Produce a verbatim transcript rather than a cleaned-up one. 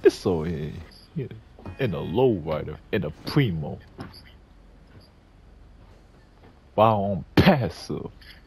It's over here. Yeah. In a lowrider, in a Primo. While on passive.